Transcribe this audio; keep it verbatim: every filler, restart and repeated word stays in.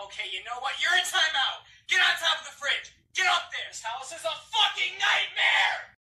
Okay, you know what? You're in timeout. Get on top of the fridge. Get up there. This house is a fucking nightmare.